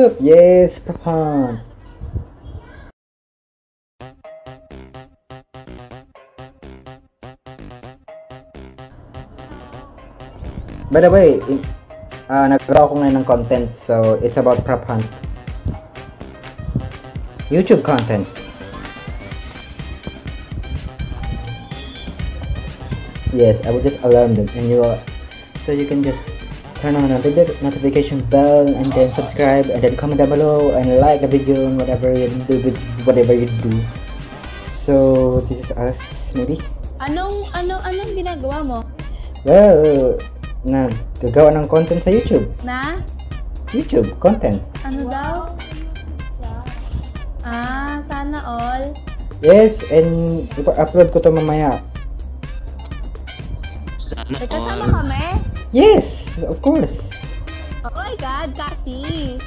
YouTube! Yes, Prapant! By the way, naggawa ko ngayon ng content, so it's about Prapant. YouTube content. Yes, I will just alarm them, and so you can just turn on the notification bell, and then subscribe, and then comment down below, and like the video, and whatever you do. So this is us, maybe. Anong ginagawa mo? Well, naggagawa ng content sa YouTube. Na? YouTube content. Ano daw? Sana all. Yes, and ipa-upload ko to mamaya. May kasama kami? Yes, of course. Oh my God, Cathy.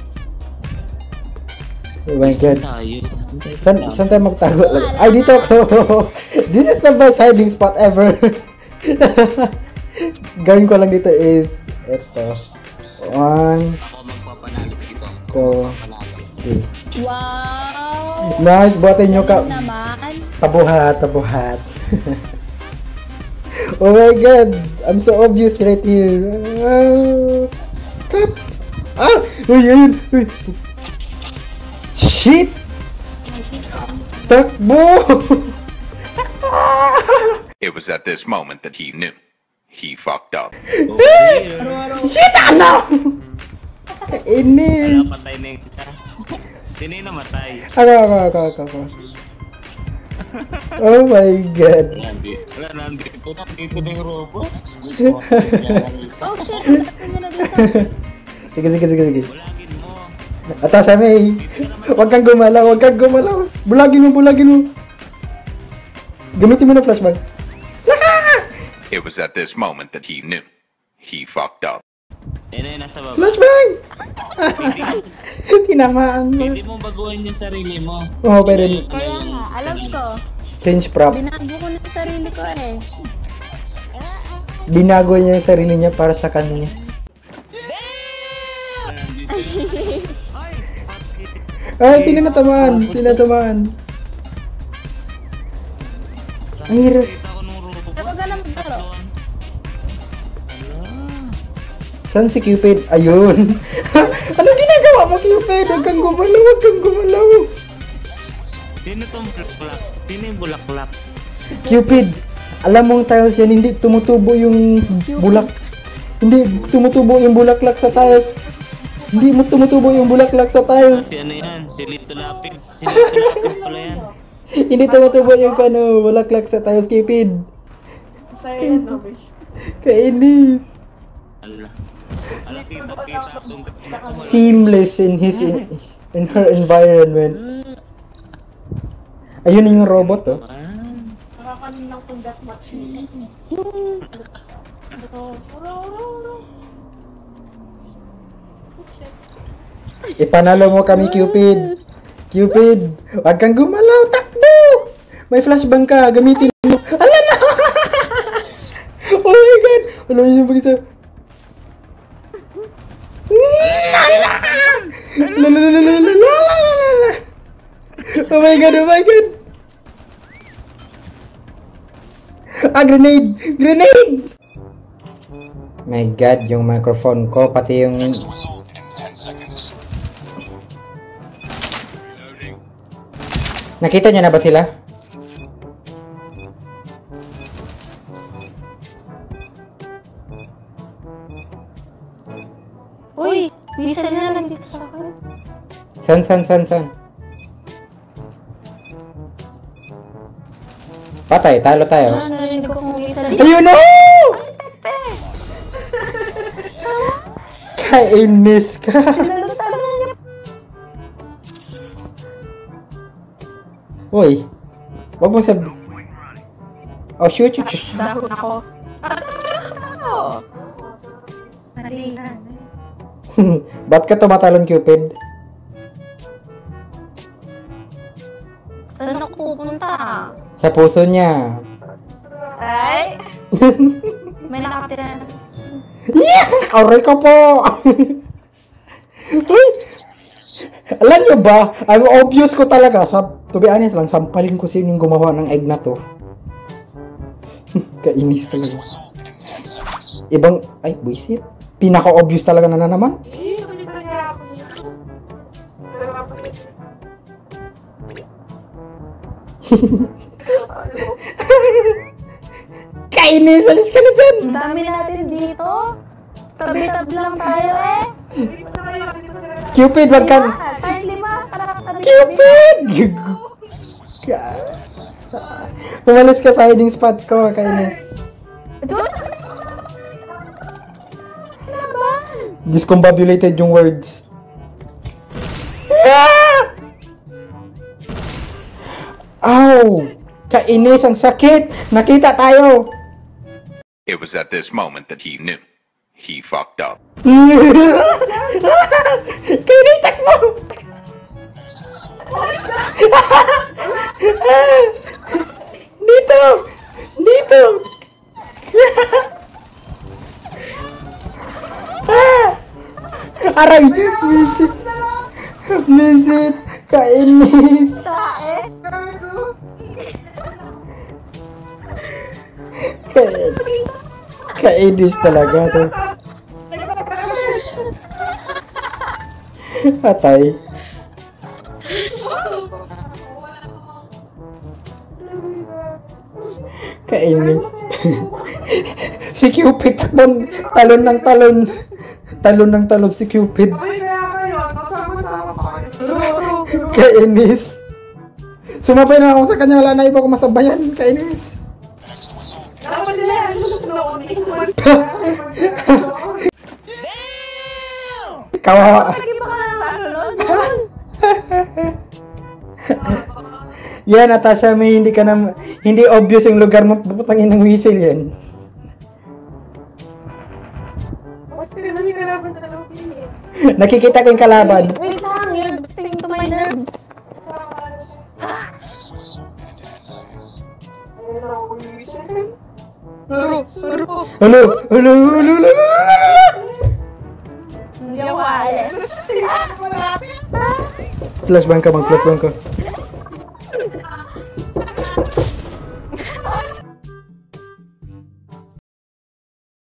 Oh my God. Saan tayo magtago? Ay, dito ako. This is the best hiding spot ever. Gawin ko lang dito is ito. 1, 2, 3. Wow! Nice, buhatin nyo ka. Naman. Pabuhat. Oh my God, I'm so obvious right here. Crap. Uy. Shit. Takbo. It was at this moment that he knew. He fucked up. Shit, ano? Kainis. Wala, patay na yung kita. Sino yung namatay? Ako. Oh my God. Wala, nandito na yung robot. Oh shit, natin nyo na dito. Sige. Bulagin mo. Atas May. Huwag kang gumalaw. Bulagin mo. Gamitin mo na flashbang. It was at this moment that he knew. He fucked up. Ayun, nasa baba. Flashbang! Tinamaan mo. Pwede mo baguhin yung sarili mo. Oo, pwede. Kaya nga, alam ko. Change prop. Binago ko na yung sarili ko eh. Binago niya yung sarili niya para sa kanya. Ay, tinatamaan. Ang hirap. Kapag ka lang maglaro. Saan si Cupid? Ayun. Ano ginagawa mo, Cupid? Huwag kang gumalaw. Sino tong bulaklak? Sino yung bulaklak? Cupid, alam mong tiles yan, hindi tumutubo yung bulak. Hindi tumutubo yung bulaklak sa tiles. Hindi mo tumutubo yung bulaklak sa tiles. Si ano yan? Si Lito Lapid. Si Lito Lapid pala yan. Hindi tumutubo yung bulaklak sa tiles, Cupid. Kainis. Ala, kita itong Seamless in her environment. Ayun yung robot, oh. Nakakanin lang kung deathmatch. Ipanalo mo kami, Cupid. Huwag kang gumalaw, takbo! May flashbang ka, gamitin mo. Ala na! Oh my God! Ano yung mag-isa? Oh my God! Grenade! My God, yung microphone ko, pati yung... Nakita niyo na ba sila? Uy, bisa na lang dito sa akin. San? Patay, talo tayo. Narinig ko kung isa dito. Ayun na! Kainis ka. Uy, wag mo sab... Oh, shoot. Dahon ako. Mali na. Ba't ka tumatalon, Cupid? Saan ako pupunta? Sa puso niya. Ay! May nakatira na. Yeah! Aray ka po! Uy! Alam nyo ba, ang obvious ko talaga, to be honest lang, sampalin ko sino yung gumawa ng egg na to. Kainis talaga. Ibang, ay, buisit. Pinaka-obvious talaga na naman. Kainis, alis ka na dyan. Ang dami natin dito. Tabi-tabi lang tayo eh. Cupid, wag ka. Tayong lima. Tabi-tabi. Cupid! Umalis ka sa hiding spot ko, kainis. Diyos! Discombobulated yung words. Ah! Ow! Kainis, ang sakit! Nakita tayo! It was at this moment that he knew. He fucked up. Kainis, takbo! Dito! Dito! Aray! Visit! Visit! Kainis! Kainis talaga to. Patay. Kainis. Si Cupid takbon, talon ng talon. Talon ng talon si Cupid. Kainis. Sumabay na ako sa kanya, wala na iba ko masabayan. Kainis. Kawawa. Yan, Natasha, may hindi obvious yung lugar mo, puputangin ng whistle yan. Nakikita ko yung kalaban. Wait lang, you're getting to my nerves. Hello, hello, hello, hello. Hindi ako aalis. Flashbang ka, mag-flashbang ka.